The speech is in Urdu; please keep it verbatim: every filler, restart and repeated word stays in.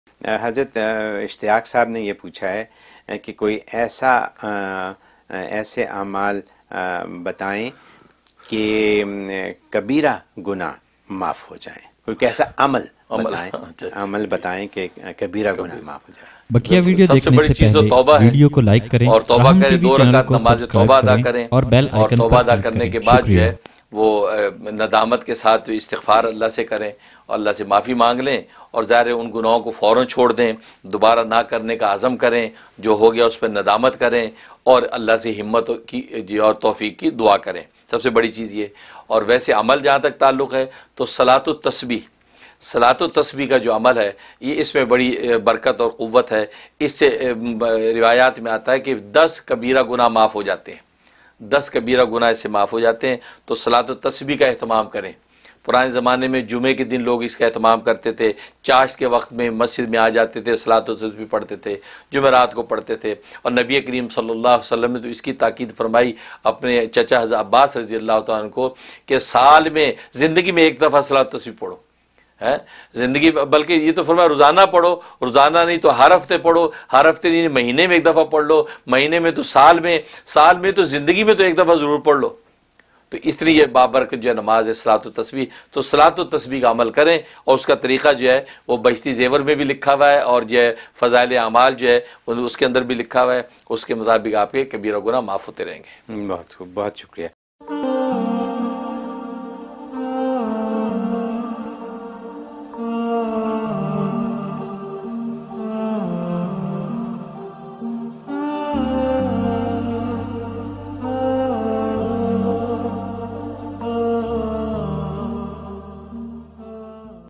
حضرت اشتیاق صاحب نے یہ پوچھا ہے کہ کوئی ایسا ایسے اعمال بتائیں کہ کبیرہ گناہ معاف ہو جائیں، کوئی کیسا عمل بتائیں عمل بتائیں کہ کبیرہ گناہ معاف ہو جائے۔ بقیہ ویڈیو دیکھنے سے پہلے ویڈیو کو لائک کریں اور توبہ کریں، دو رکعت کو نماز سبسکرائب توبہ ادا کریں کریں، اور بیل اور آئیکن توبہ پر ادا کلک کرنے کریں۔ کے بعد جو شکریہ۔ ہے وہ ندامت کے ساتھ استغفار اللہ سے کریں اور اللہ سے معافی مانگ لیں، اور ظاہر ہے ان گناہوں کو فوراً چھوڑ دیں، دوبارہ نہ کرنے کا عزم کریں، جو ہو گیا اس پہ ندامت کریں، اور اللہ سے ہمت کی اور توفیق کی دعا کریں، سب سے بڑی چیز یہ۔ اور ویسے عمل جہاں تک تعلق ہے تو صلاۃ التسبیح صلاۃ التسبیح کا جو عمل ہے یہ اس میں بڑی برکت اور قوت ہے۔ اس سے روایات میں آتا ہے کہ دس کبیرہ گناہ معاف ہو جاتے ہیں، دس کبیرہ گناہ اس سے معاف ہو جاتے ہیں۔ تو صلاۃ التسبیح کا اہتمام کریں۔ پرانے زمانے میں جمعے کے دن لوگ اس کا اہتمام کرتے تھے، چاشت کے وقت میں مسجد میں آ جاتے تھے، صلاۃ التسبیح پڑھتے تھے، جمعرات کو پڑھتے تھے، اور نبی کریم صلی اللہ علیہ وسلم نے تو اس کی تاکید فرمائی اپنے چچا حضرت عباس رضی اللہ تعالیٰ عنہ کو کہ سال میں زندگی میں ایک دفعہ صلاۃ التسبیح پڑھو ہے زندگی، بلکہ یہ تو فرمایا روزانہ پڑھو، روزانہ نہیں تو ہر ہفتے پڑھو، ہر ہفتے نہیں مہینے میں ایک دفعہ پڑھ لو، مہینے میں تو سال میں، سال میں تو زندگی میں تو ایک دفعہ ضرور پڑھ لو۔ تو اس لیے یہ بابرکت جو ہے نماز ہے صلاۃ التسبیح، تو صلاۃ التسبیح کا عمل کریں، اور اس کا طریقہ جو ہے وہ بہشتی زیور میں بھی لکھا ہوا ہے، اور جو ہے فضائل اعمال جو ہے اس کے اندر بھی لکھا ہوا ہے، اس کے مطابق آپ کے کبیرہ گناہ معاف ہوتے رہیں گے۔ بہت خوب، بہت شکریہ۔